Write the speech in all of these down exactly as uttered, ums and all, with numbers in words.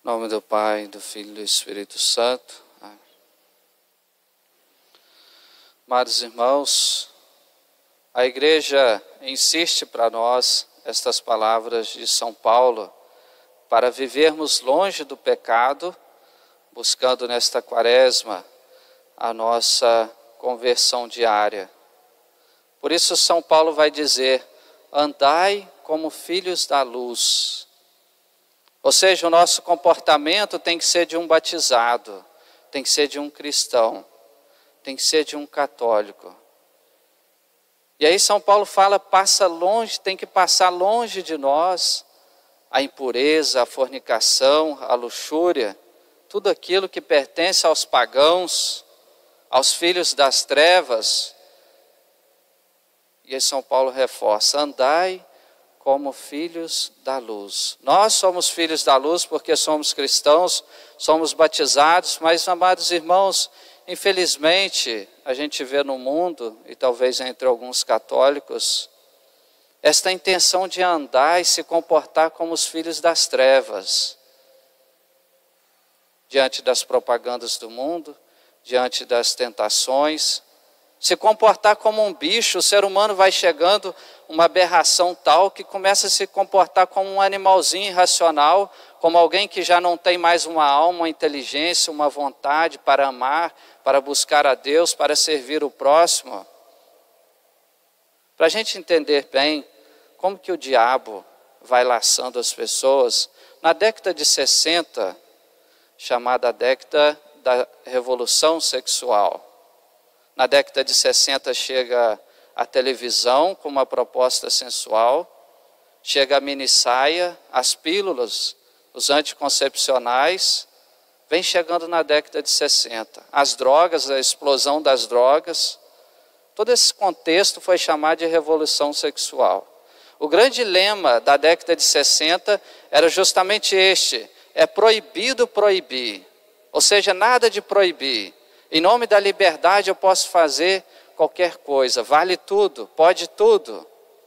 Em nome do Pai, do Filho e do Espírito Santo. Amém. Amados irmãos, a igreja insiste para nós estas palavras de São Paulo, para vivermos longe do pecado, buscando nesta quaresma a nossa conversão diária. Por isso São Paulo vai dizer, andai como filhos da luz. Ou seja, o nosso comportamento tem que ser de um batizado, tem que ser de um cristão, tem que ser de um católico. E aí São Paulo fala, passa longe, tem que passar longe de nós a impureza, a fornicação, a luxúria, tudo aquilo que pertence aos pagãos, aos filhos das trevas. E aí São Paulo reforça, andai como filhos da luz. Nós somos filhos da luz porque somos cristãos, somos batizados, mas, amados irmãos, infelizmente, a gente vê no mundo, e talvez entre alguns católicos, esta intenção de andar e se comportar como os filhos das trevas, diante das propagandas do mundo, diante das tentações, se comportar como um bicho. O ser humano vai chegando uma aberração tal que começa a se comportar como um animalzinho irracional, como alguém que já não tem mais uma alma, uma inteligência, uma vontade para amar, para buscar a Deus, para servir o próximo. Para a gente entender bem como que o diabo vai laçando as pessoas, na década de sessenta, chamada década da Revolução Sexual. Na década de sessenta chega a televisão com uma proposta sensual, chega a minissaia, as pílulas, os anticoncepcionais, vem chegando na década de sessenta. As drogas, a explosão das drogas, todo esse contexto foi chamado de revolução sexual. O grande lema da década de sessenta era justamente este, é proibido proibir, ou seja, nada de proibir. Em nome da liberdade eu posso fazer qualquer coisa, vale tudo, pode tudo.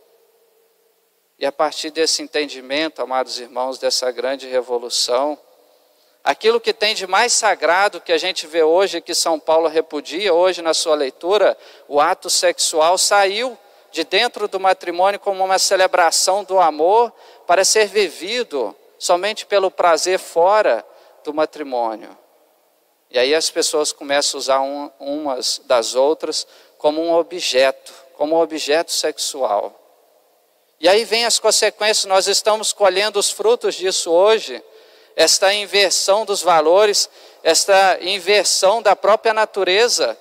E a partir desse entendimento, amados irmãos, dessa grande revolução, aquilo que tem de mais sagrado que a gente vê hoje, que São Paulo repudia hoje na sua leitura, o ato sexual saiu de dentro do matrimônio como uma celebração do amor para ser vivido somente pelo prazer fora do matrimônio. E aí as pessoas começam a usar um, umas das outras como um objeto, como um objeto sexual. E aí vem as consequências, nós estamos colhendo os frutos disso hoje, esta inversão dos valores, esta inversão da própria natureza,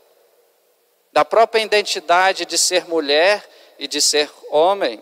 da própria identidade de ser mulher e de ser homem.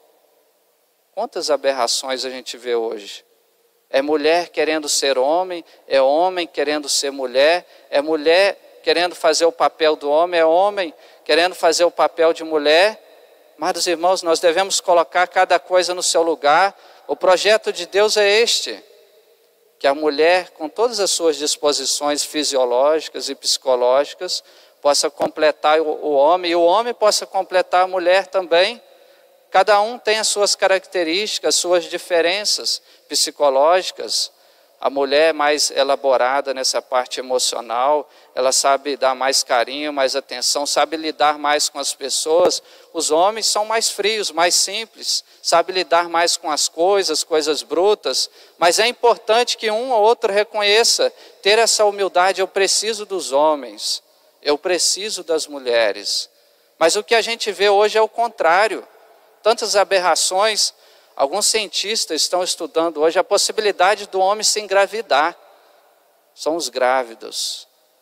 Quantas aberrações a gente vê hoje? É mulher querendo ser homem, é homem querendo ser mulher, é mulher querendo fazer o papel do homem, é homem querendo fazer o papel de mulher. Amados irmãos, nós devemos colocar cada coisa no seu lugar. O projeto de Deus é este, que a mulher, com todas as suas disposições fisiológicas e psicológicas, possa completar o homem, e o homem possa completar a mulher também. Cada um tem as suas características, suas diferenças psicológicas. A mulher é mais elaborada nessa parte emocional, ela sabe dar mais carinho, mais atenção, sabe lidar mais com as pessoas. Os homens são mais frios, mais simples, sabe lidar mais com as coisas, coisas brutas. Mas é importante que um ou outro reconheça, ter essa humildade, eu preciso dos homens, eu preciso das mulheres. Mas o que a gente vê hoje é o contrário. Tantas aberrações, alguns cientistas estão estudando hoje a possibilidade do homem se engravidar. São os grávidos.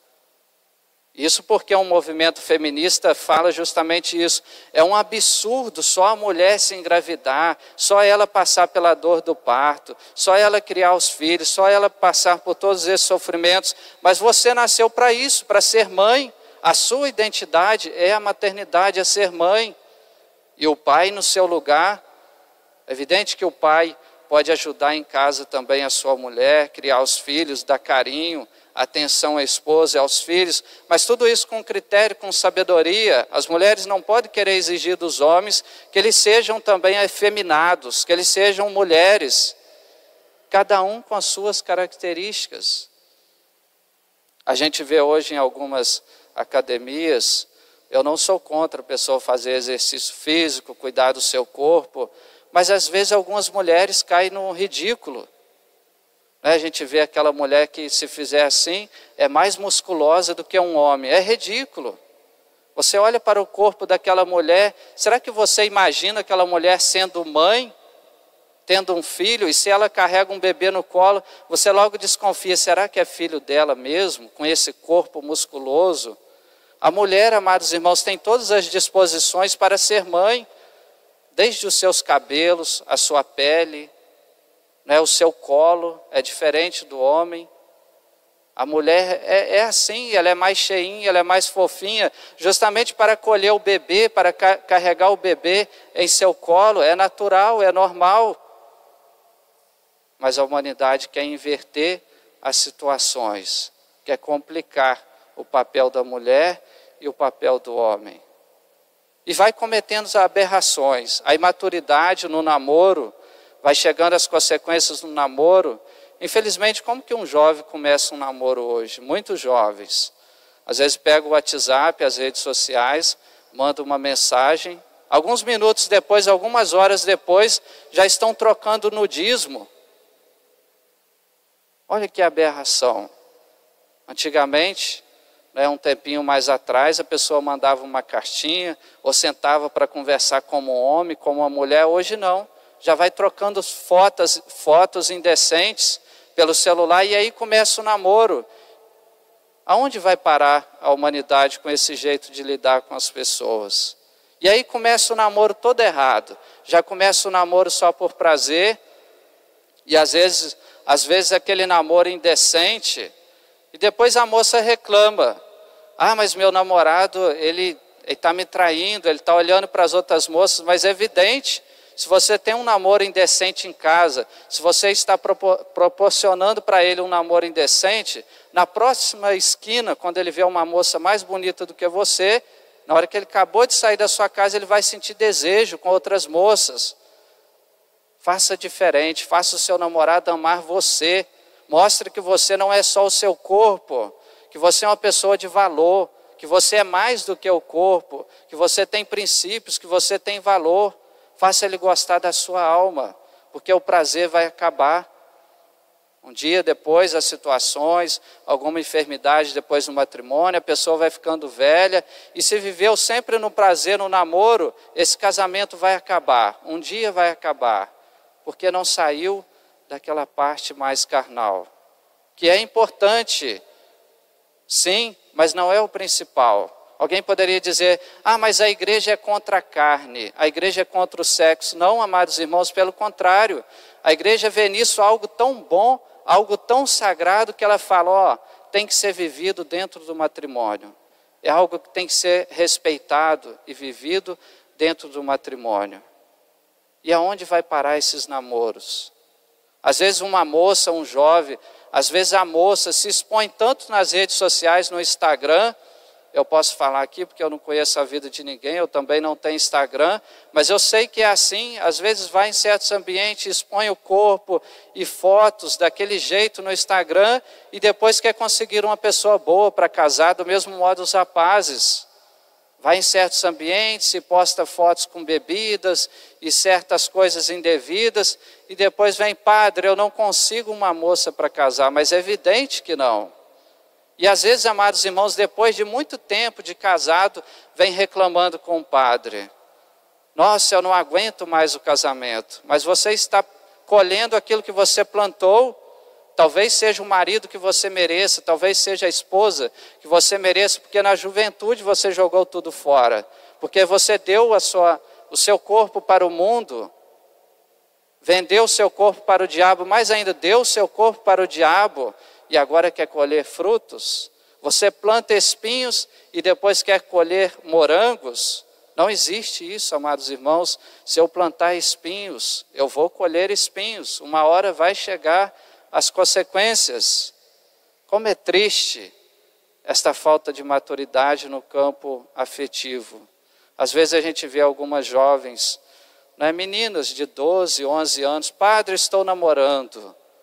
Isso porque um movimento feminista fala justamente isso. É um absurdo só a mulher se engravidar, só ela passar pela dor do parto, só ela criar os filhos, só ela passar por todos esses sofrimentos. Mas você nasceu para isso, para ser mãe. A sua identidade é a maternidade, é ser mãe. E o pai no seu lugar, é evidente que o pai pode ajudar em casa também a sua mulher, criar os filhos, dar carinho, atenção à esposa e aos filhos, mas tudo isso com critério, com sabedoria. As mulheres não podem querer exigir dos homens que eles sejam também efeminados, que eles sejam mulheres. cada um com as suas características. A gente vê hoje em algumas academias, eu não sou contra a pessoa fazer exercício físico, cuidar do seu corpo, mas às vezes algumas mulheres caem no ridículo. A gente vê aquela mulher que, se fizer assim, é mais musculosa do que um homem. É ridículo. Você olha para o corpo daquela mulher, será que você imagina aquela mulher sendo mãe, tendo um filho, e se ela carrega um bebê no colo, você logo desconfia, será que é filho dela mesmo, com esse corpo musculoso? A mulher, amados irmãos, tem todas as disposições para ser mãe, desde os seus cabelos, a sua pele, né, o seu colo é diferente do homem. A mulher é, é assim, ela é mais cheinha, ela é mais fofinha, justamente para acolher o bebê, para ca- carregar o bebê em seu colo, é natural, é normal. Mas a humanidade quer inverter as situações, quer complicar o papel da mulher e o papel do homem. E vai cometendo aberrações, a imaturidade no namoro, vai chegando as consequências no namoro. Infelizmente, como que um jovem começa um namoro hoje? Muitos jovens. Às vezes pega o WhatsApp, as redes sociais, manda uma mensagem. Alguns minutos depois, algumas horas depois, já estão trocando nudismo. Olha que aberração. Antigamente, né, um tempinho mais atrás, a pessoa mandava uma cartinha, ou sentava para conversar como um homem, como uma mulher. Hoje não. Já vai trocando fotos, fotos indecentes pelo celular e aí começa o namoro. Aonde vai parar a humanidade com esse jeito de lidar com as pessoas? E aí começa o namoro todo errado. Já começa o namoro só por prazer e às vezes, às vezes aquele namoro indecente e depois a moça reclama. Ah, mas meu namorado, ele está me traindo, ele está olhando para as outras moças, mas é evidente. Se você tem um namoro indecente em casa, se você está propor- proporcionando para ele um namoro indecente, na próxima esquina, quando ele vê uma moça mais bonita do que você, na hora que ele acabou de sair da sua casa, ele vai sentir desejo com outras moças. Faça diferente, faça o seu namorado amar você. Mostre que você não é só o seu corpo, que você é uma pessoa de valor, que você é mais do que o corpo, que você tem princípios, que você tem valor. Faça ele gostar da sua alma, porque o prazer vai acabar. Um dia depois, as situações, alguma enfermidade depois do matrimônio, a pessoa vai ficando velha, e se viveu sempre no prazer, no namoro, esse casamento vai acabar. Um dia vai acabar, porque não saiu daquela parte mais carnal, que é importante, sim, mas não é o principal. Alguém poderia dizer, ah, mas a igreja é contra a carne, a igreja é contra o sexo. Não, amados irmãos, pelo contrário. A igreja vê nisso algo tão bom, algo tão sagrado, que ela fala, ó, tem que ser vivido dentro do matrimônio. É algo que tem que ser respeitado e vivido dentro do matrimônio. E aonde vai parar esses namoros? Às vezes uma moça, um jovem, às vezes a moça se expõe tanto nas redes sociais, no Instagram. Eu posso falar aqui porque eu não conheço a vida de ninguém, eu também não tenho Instagram, mas eu sei que é assim, às vezes vai em certos ambientes, expõe o corpo e fotos daquele jeito no Instagram e depois quer conseguir uma pessoa boa para casar, do mesmo modo os rapazes. Vai em certos ambientes e posta fotos com bebidas e certas coisas indevidas e depois vem, padre, eu não consigo uma moça para casar, mas é evidente que não. E às vezes, amados irmãos, depois de muito tempo de casado, vem reclamando com o padre. Nossa, eu não aguento mais o casamento. Mas você está colhendo aquilo que você plantou. Talvez seja o marido que você mereça, talvez seja a esposa que você mereça, porque na juventude você jogou tudo fora. Porque você deu a sua, o seu corpo para o mundo, vendeu o seu corpo para o diabo, mais ainda, deu o seu corpo para o diabo, e agora quer colher frutos. Você planta espinhos e depois quer colher morangos. Não existe isso, amados irmãos. Se eu plantar espinhos, eu vou colher espinhos. Uma hora vai chegar as consequências. Como é triste esta falta de maturidade no campo afetivo. Às vezes a gente vê algumas jovens, né, meninas de doze, onze anos, padre, estou namorando.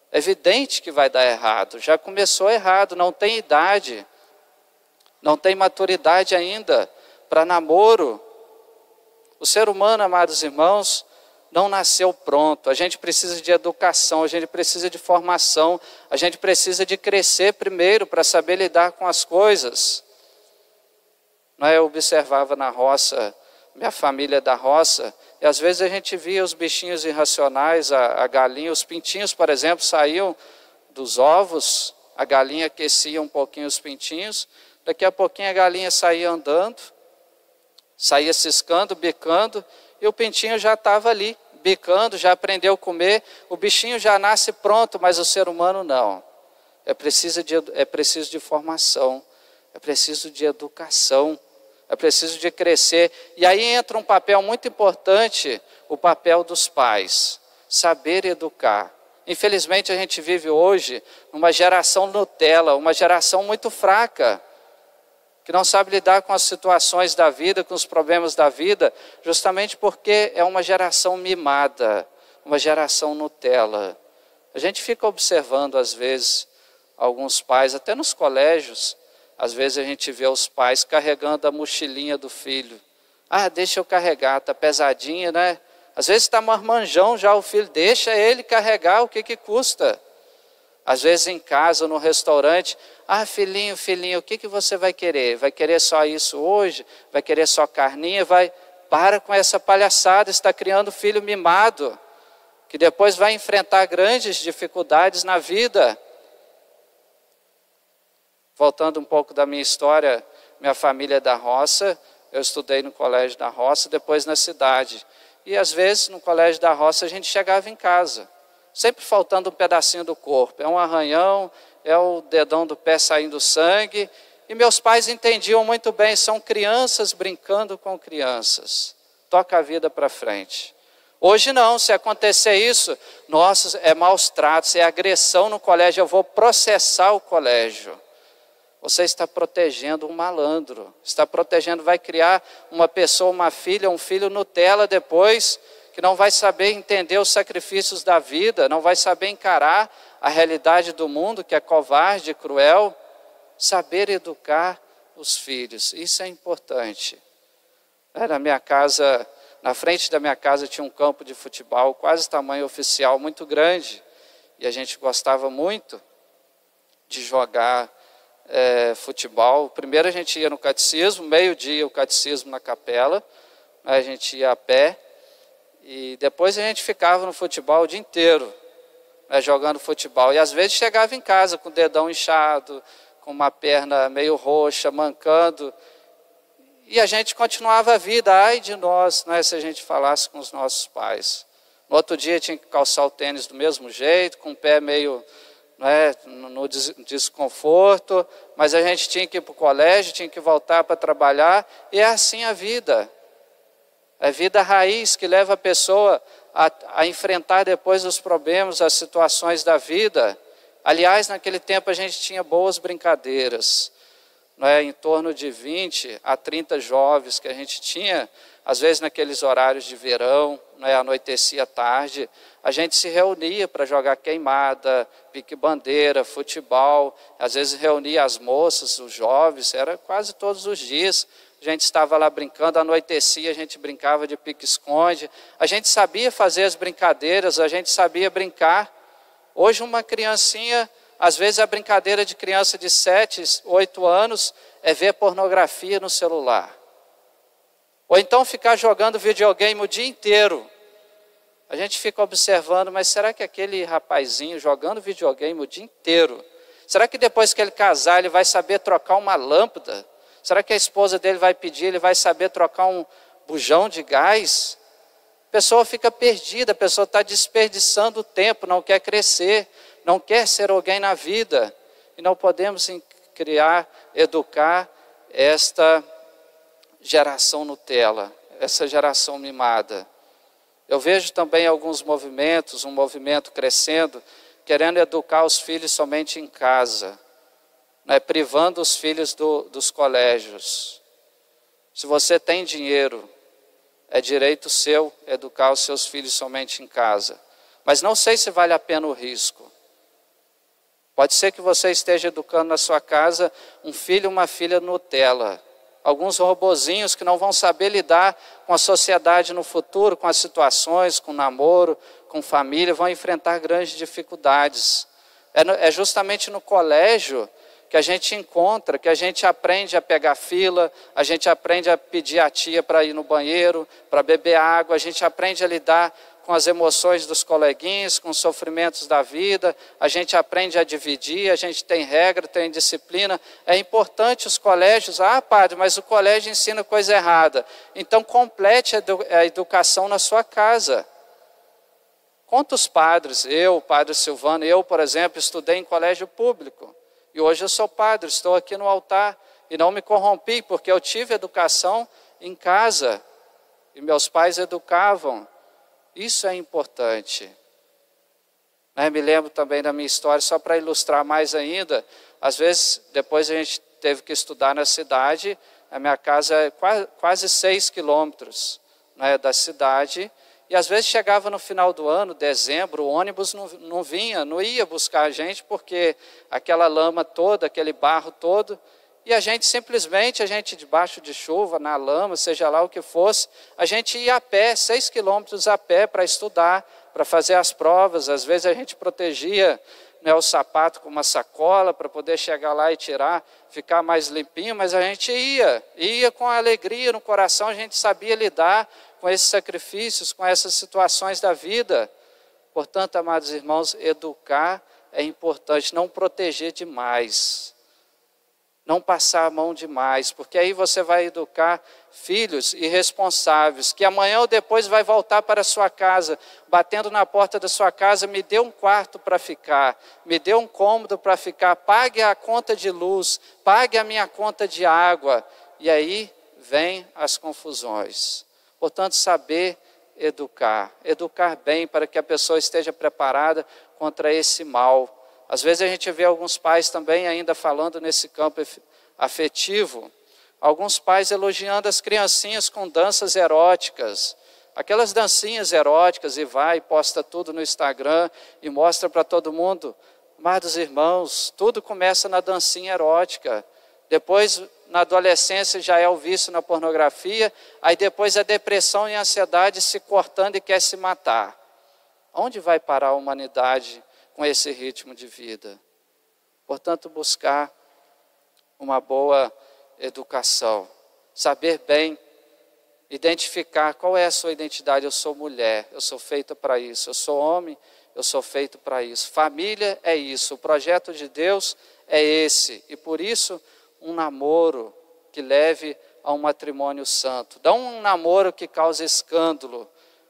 É evidente que vai dar errado, já começou errado, não tem idade, não tem maturidade ainda para namoro. O ser humano, amados irmãos, não nasceu pronto. A gente precisa de educação, a gente precisa de formação, a gente precisa de crescer primeiro para saber lidar com as coisas. Não é? Eu observava na roça, minha família é da roça, e às vezes a gente via os bichinhos irracionais, a, a galinha, os pintinhos, por exemplo, saíam dos ovos, a galinha aquecia um pouquinho os pintinhos, daqui a pouquinho a galinha saía andando, saía ciscando, bicando, e o pintinho já estava ali, bicando, já aprendeu a comer, o bichinho já nasce pronto, mas o ser humano não. É preciso de, é preciso de formação, é preciso de educação, é preciso de crescer. E aí entra um papel muito importante, o papel dos pais, saber educar. Infelizmente a gente vive hoje numa geração Nutella, uma geração muito fraca, que não sabe lidar com as situações da vida, com os problemas da vida, justamente porque é uma geração mimada, uma geração Nutella. A gente fica observando às vezes alguns pais, até nos colégios, às vezes a gente vê os pais carregando a mochilinha do filho. Ah, deixa eu carregar, está pesadinha, né? Às vezes está marmanjão já o filho, deixa ele carregar, o que que custa? Às vezes em casa, no restaurante, ah, filhinho, filhinho, o que que você vai querer? Vai querer só isso hoje? Vai querer só carninha? Vai... Para com essa palhaçada, está criando filho mimado, que depois vai enfrentar grandes dificuldades na vida. Voltando um pouco da minha história, minha família é da roça, eu estudei no colégio da roça, depois na cidade. E às vezes no colégio da roça a gente chegava em casa, sempre faltando um pedacinho do corpo. É um arranhão, é o dedão do pé saindo sangue. E meus pais entendiam muito bem, são crianças brincando com crianças. Toca a vida para frente. Hoje não, se acontecer isso, nossa, é maus tratos, é agressão no colégio, eu vou processar o colégio. Você está protegendo um malandro, está protegendo, vai criar uma pessoa, uma filha, um filho Nutella depois, que não vai saber entender os sacrifícios da vida, não vai saber encarar a realidade do mundo, que é covarde, cruel. Saber educar os filhos, isso é importante. Na minha casa, na frente da minha casa tinha um campo de futebol, quase tamanho oficial, muito grande, e a gente gostava muito de jogar É, futebol. Primeiro a gente ia no catecismo, meio-dia o catecismo na capela, né, a gente ia a pé, e depois a gente ficava no futebol o dia inteiro, né, jogando futebol. E às vezes chegava em casa com o dedão inchado, com uma perna meio roxa, mancando, e a gente continuava a vida. Ai de nós, né, se a gente falasse com os nossos pais. No outro dia tinha que calçar o tênis do mesmo jeito, com o pé meio... Não é, no desconforto, mas a gente tinha que ir para o colégio, tinha que voltar para trabalhar, e é assim a vida. É a vida raiz que leva a pessoa a, a enfrentar depois os problemas, as situações da vida. Aliás, naquele tempo a gente tinha boas brincadeiras, não é, em torno de vinte a trinta jovens que a gente tinha, às vezes naqueles horários de verão, não é, anoitecia tarde, a gente se reunia para jogar queimada, pique-bandeira, futebol, às vezes reunia as moças, os jovens, era quase todos os dias. A gente estava lá brincando, anoitecia, a gente brincava de pique-esconde, a gente sabia fazer as brincadeiras, a gente sabia brincar. Hoje uma criancinha, às vezes a brincadeira de criança de sete, oito anos é ver pornografia no celular. Ou então ficar jogando videogame o dia inteiro. A gente fica observando, mas será que aquele rapazinho jogando videogame o dia inteiro, será que depois que ele casar ele vai saber trocar uma lâmpada? Será que a esposa dele vai pedir, ele vai saber trocar um bujão de gás? A pessoa fica perdida, a pessoa está desperdiçando o tempo, não quer crescer, não quer ser alguém na vida. E não podemos criar, educar esta geração Nutella, essa geração mimada. Eu vejo também alguns movimentos, um movimento crescendo, querendo educar os filhos somente em casa, né, privando os filhos do, dos colégios. Se você tem dinheiro, é direito seu educar os seus filhos somente em casa. Mas não sei se vale a pena o risco. Pode ser que você esteja educando na sua casa um filho e uma filha Nutella. Alguns robozinhos que não vão saber lidar com a sociedade no futuro, com as situações, com namoro, com família, vão enfrentar grandes dificuldades. É justamente no colégio que a gente encontra, que a gente aprende a pegar fila, a gente aprende a pedir a tia para ir no banheiro, para beber água, a gente aprende a lidar com as emoções dos coleguinhas, com os sofrimentos da vida, a gente aprende a dividir, a gente tem regra, tem disciplina. É importante os colégios, ah, padre, mas o colégio ensina coisa errada. Então complete a educação na sua casa. Quantos padres, eu, padre Silvano, eu, por exemplo, estudei em colégio público. E hoje eu sou padre, estou aqui no altar e não me corrompi, porque eu tive educação em casa e meus pais educavam. Isso é importante. Né? Me lembro também da minha história, só para ilustrar mais ainda. Às vezes, depois a gente teve que estudar na cidade, a minha casa é quase, quase seis quilômetros, né, da cidade. E às vezes chegava no final do ano, dezembro, o ônibus não, não vinha, não ia buscar a gente, porque aquela lama toda, aquele barro todo, e a gente simplesmente, a gente debaixo de chuva, na lama, seja lá o que fosse, a gente ia a pé, seis quilômetros a pé para estudar, para fazer as provas. Às vezes a gente protegia, né, o sapato com uma sacola para poder chegar lá e tirar, ficar mais limpinho, mas a gente ia, ia com alegria no coração, a gente sabia lidar com esses sacrifícios, com essas situações da vida. Portanto, amados irmãos, educar é importante, não proteger demais, não passar a mão demais, porque aí você vai educar filhos irresponsáveis, que amanhã ou depois vai voltar para a sua casa, batendo na porta da sua casa, me dê um quarto para ficar, me dê um cômodo para ficar, pague a conta de luz, pague a minha conta de água, e aí vem as confusões. Portanto, saber educar, educar bem para que a pessoa esteja preparada contra esse mal. Às vezes a gente vê alguns pais também ainda falando nesse campo afetivo, alguns pais elogiando as criancinhas com danças eróticas, aquelas dancinhas eróticas, e vai e posta tudo no Instagram e mostra para todo mundo. Amados irmãos, tudo começa na dancinha erótica, depois na adolescência já é o vício na pornografia, aí depois a depressão e a ansiedade se cortando e quer se matar. Onde vai parar a humanidade com esse ritmo de vida? Portanto, buscar uma boa educação, saber bem, identificar qual é a sua identidade. Eu sou mulher, eu sou feita para isso, eu sou homem, eu sou feito para isso. Família é isso, o projeto de Deus é esse, e por isso um namoro que leve a um matrimônio santo. Não um namoro que cause escândalo,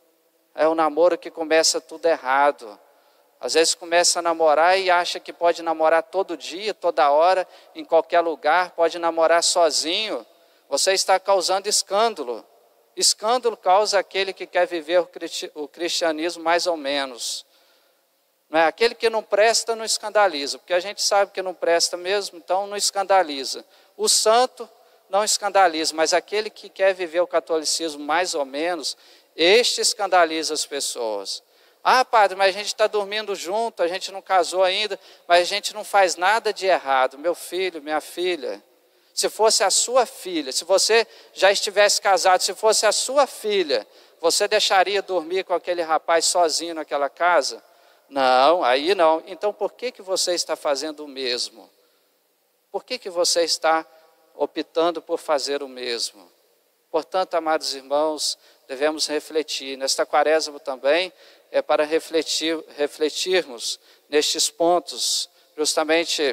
é um namoro que começa tudo errado. Às vezes começa a namorar e acha que pode namorar todo dia, toda hora, em qualquer lugar, pode namorar sozinho. Você está causando escândalo. Escândalo causa aquele que quer viver o cristianismo mais ou menos. Não é? Aquele que não presta não escandaliza, porque a gente sabe que não presta mesmo, então não escandaliza. O santo não escandaliza, mas aquele que quer viver o catolicismo mais ou menos, este escandaliza as pessoas. Ah, padre, mas a gente está dormindo junto, a gente não casou ainda, mas a gente não faz nada de errado. Meu filho, minha filha, se fosse a sua filha, se você já estivesse casado, se fosse a sua filha, você deixaria dormir com aquele rapaz sozinho naquela casa? Não, aí não. Então por que que você está fazendo o mesmo? Por que que você está optando por fazer o mesmo? Portanto, amados irmãos, devemos refletir. Nesta quaresma também é para refletir, refletirmos nestes pontos, justamente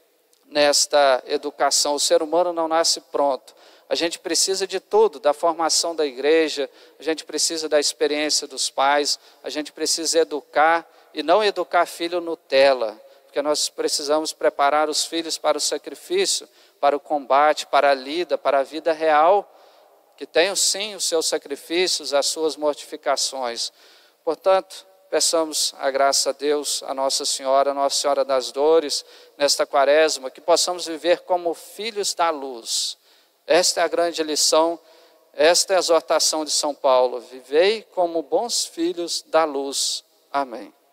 nesta educação. O ser humano não nasce pronto. A gente precisa de tudo, da formação da igreja, a gente precisa da experiência dos pais, a gente precisa educar e não educar filho Nutella, porque nós precisamos preparar os filhos para o sacrifício, para o combate, para a lida, para a vida real, que tenham sim os seus sacrifícios, as suas mortificações. Portanto, peçamos a graça a Deus, a Nossa Senhora, a Nossa Senhora das Dores, nesta quaresma, que possamos viver como filhos da luz. Esta é a grande lição, esta é a exortação de São Paulo. Vivei como bons filhos da luz. Amém.